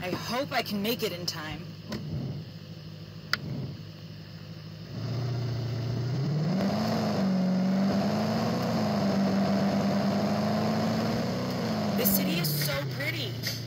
I hope I can make it in time. This city is so pretty.